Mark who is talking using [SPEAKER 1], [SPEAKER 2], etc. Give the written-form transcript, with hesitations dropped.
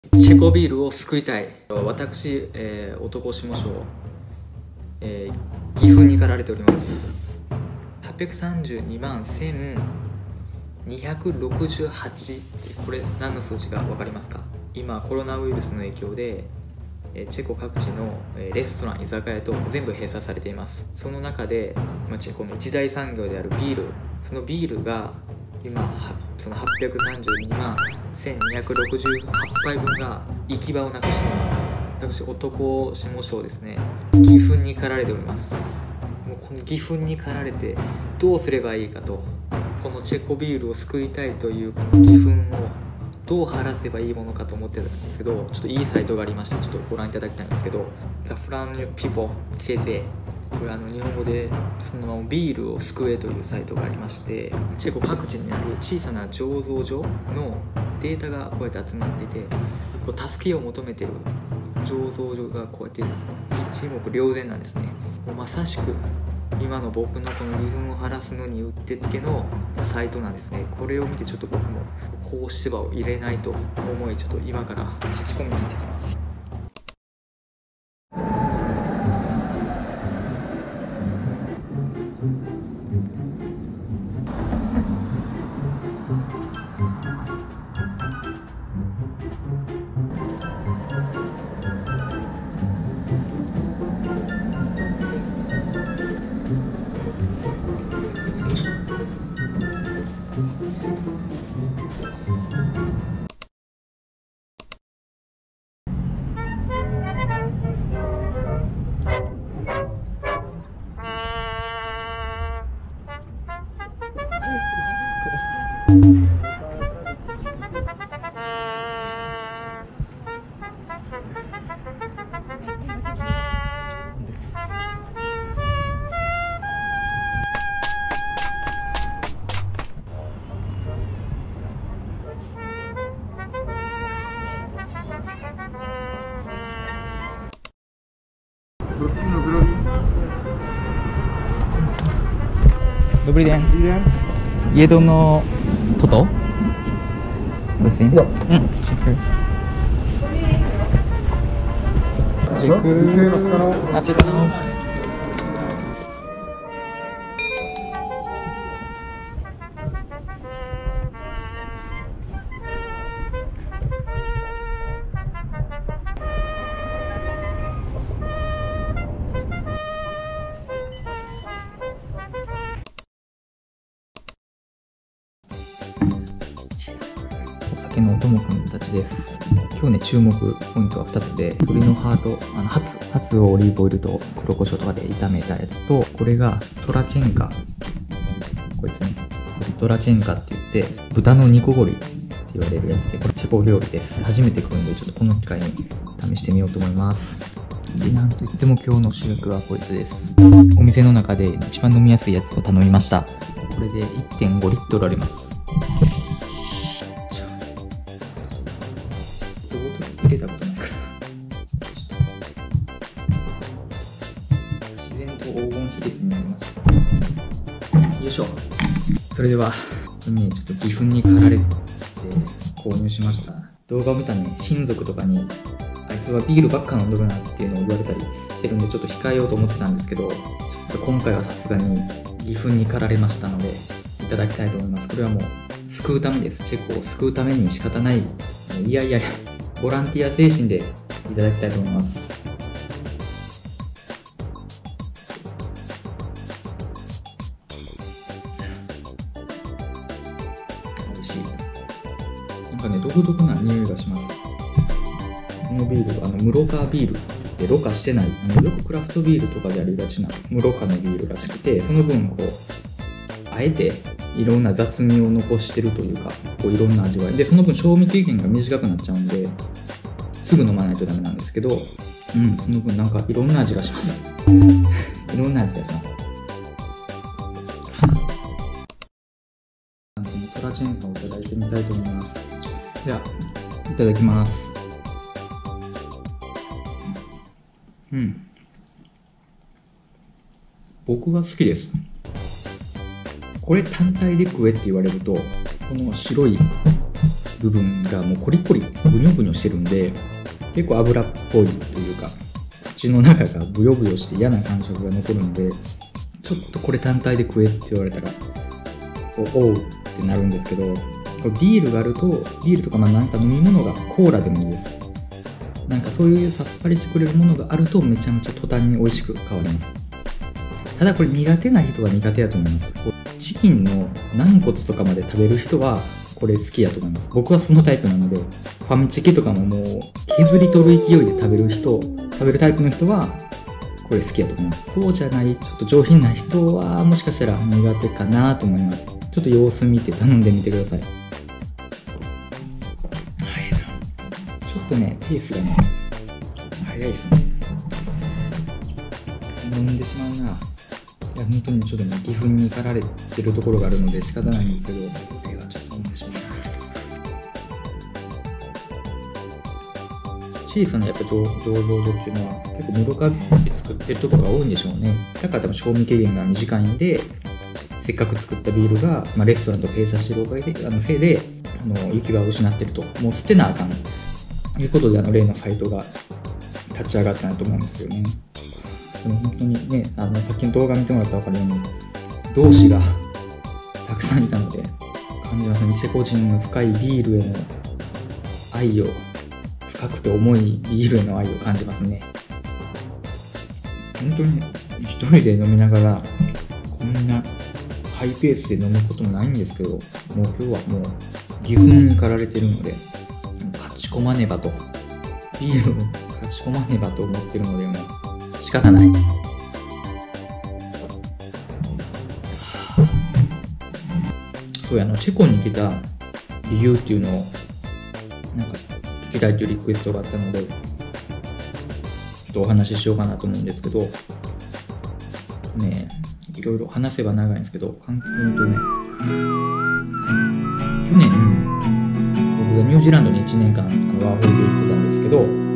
[SPEAKER 1] チェコビールを救いたい。私、男下省、岐阜に駆られております。832万1268。これ何の数字か分かりますか？今コロナウイルスの影響でチェコ各地のレストラン、居酒屋と全部閉鎖されています。その中でチェコの一大産業であるビール、そのビールが今その832万1268杯分が行き場をなくしています。私、男下省ですね、岐阜に駆られております。もうこの岐阜に駆られてどうすればいいかと、このチェコビールを救いたいというこの義憤をどう晴らせばいいものかと思ってたんですけど、ちょっといいサイトがありまして、ちょっとご覧いただきたいんですけど、The Fran People 先生、これ日本語でそのビールを救えというサイトがありまして、チェコ各地にある小さな醸造所のデータがこうやって集まっていて、こう助けを求めてる醸造所がこうやって一目瞭然なんですね。もうまさしく今の僕のこの義憤を晴らすのにうってつけのサイトなんですね。これを見てちょっと僕もこうしては入れないと思い、ちょっと今から勝ち込みに行ってきます。Dobrý den. Jedno toto? Prosím. Jo. Děkuji. Děkuji. Nashledanou.お酒のお供くんたちです。今日ね、注目ポイントは2つで、鶏のハート、ハツをオリーブオイルと黒胡椒とかで炒めたやつと、これがトラチェンカ、こいつね、トラチェンカって言って豚の煮こごりって言われるやつで、これチェコ料理です。初めて食うんで、ちょっとこの機会に試してみようと思います。で、なんといっても今日の主役はこいつです。お店の中で一番飲みやすいやつを頼みました。これで 1.5 リットルあります。入れたことないから自然と黄金比率になりました。よいしょ。それではちょっと義憤に駆られて購入しました。動画を見たね、親族とかにあいつはビールばっか飲んどるなっていうのを言われたりしてるんで、ちょっと控えようと思ってたんですけど、ちょっと今回はさすがに義憤に駆られましたのでいただきたいと思います。これはもう救うためです。チェコを救うために仕方ない、いやいやボランティア精神でいただきたいと思います。美味しい。なんかね、独特な匂いがします。このビールはムロカビールで、ろ過してない、よくクラフトビールとかでありがちな無ろ過のビールらしくて、その分こうあえていろんな雑味を残してるというか、こういろんな味わいで、その分賞味期限が短くなっちゃうんで、すぐ飲まないとダメなんですけど、その分なんかいろんな味がしますいろんな味がします。トラチェンカをいただいてみたいと思います。では、いただきます。僕が好きです。これ単体で食えって言われると、この白い
[SPEAKER 2] 部分がもうコリコリブニョブニョしてるんで、結構油っぽいというか口の中がブヨブヨして嫌な感触が残るんで、ちょっとこれ単体で食えって言われたらおうってなるんですけど、これビールがあると、ビールとかなんか飲み物がコーラでもいいです。なんかそういうさっぱりしてくれるものがあるとめちゃめちゃ途端に美味しく変わります。ただこれ苦手な人は苦手だと思います。チキンの軟骨とかまで食べる人はこれ好きだと思います。僕はそのタイプなので、ファミチキとかももう削り取る勢いで食べるタイプの人はこれ好きだと思います。そうじゃない、ちょっと上品な人はもしかしたら苦手かなと思います。ちょっと様子見て頼んでみてください。ちょっとね、ペースがね、早いですね。飲んでしまうな。いや、本当にちょっとね、義憤に駆られてるところがあるので仕方ないんですけど、これはちょっと飲んでしまうな。小さなやっぱ醸造所っていうのは結構無ろ過で作ってるところが多いんでしょうね。だから多分賞味期限が短いんで、せっかく作ったビールが、レストランと閉鎖してるおかげで、せいで行き場を失ってると、もう捨てなあかんということで、例のサイトが立ち上がったなと思うんですよね。でも本当にね、さっきの動画見てもらったら分かるように、同志がたくさんいたので、感じますね。チェコ人の深いビールへの愛を、深くて重いビールへの愛を感じますね。本当に一人で飲みながら、こんなハイペースで飲むこともないんですけど、もう今日はもう義憤に駆られてるので、勝ち込まねばと、ビールを勝ち込まねばと思ってるので、もう仕方ない。そうや、チェコに来た理由っていうのをなんか聞きたいというリクエストがあったので、ちょっとお話ししようかなと思うんですけど、ねえ、いろいろ話せば長いんですけど、簡単に言うとね、去年僕がニュージーランドに1年間ワーホリで行ってたんですけど、